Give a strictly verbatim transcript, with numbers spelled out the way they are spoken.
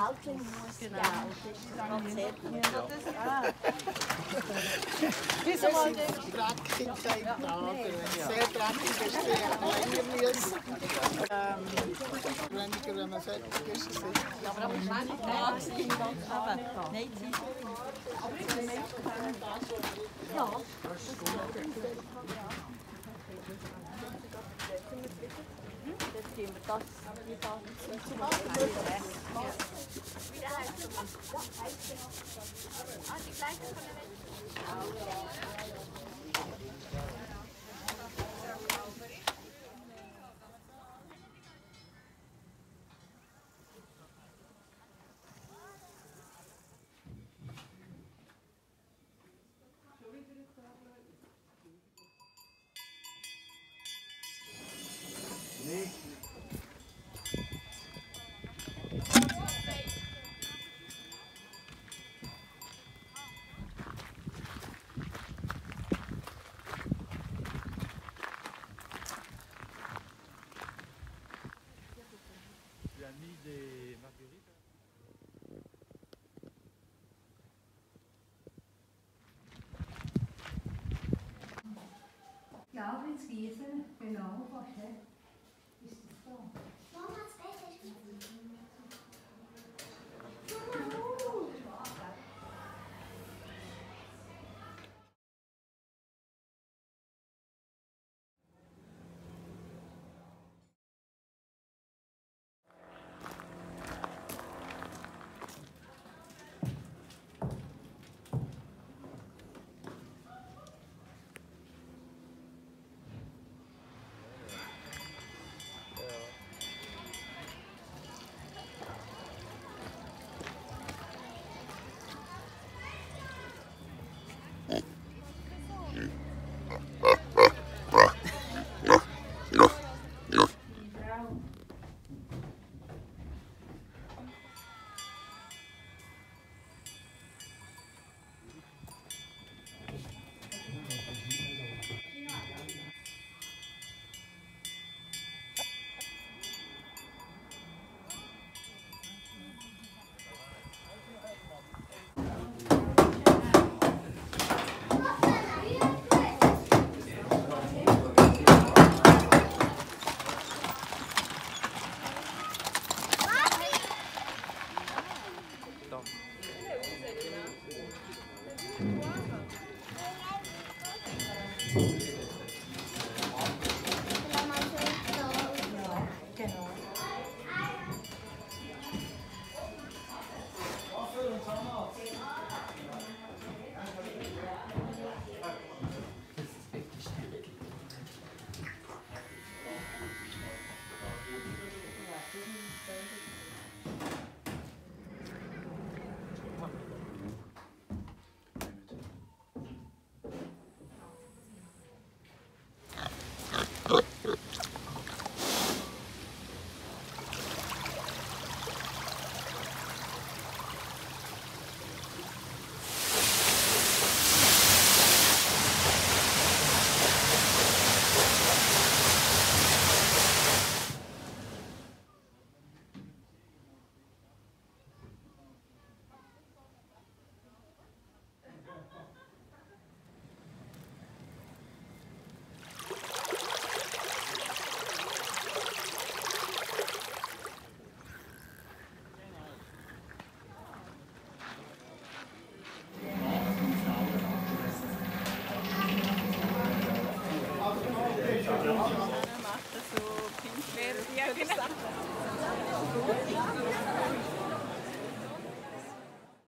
Alten muss genau. Das ist sehr gut. Wieso mal den Dreckigkeit da? Sehr dreckig ist es länger müssen. Ähm, weniger, wenn man fertig ist. Ja, aber am Schluss da sind ganz aber. Nein, Zeit. Aber die Menschen können das. Ja. Jetzt gehen wir das wieder zum Beispiel. Wieder heißt es. Ah, die gleiche von der Welt. Tu as mis des marguerites?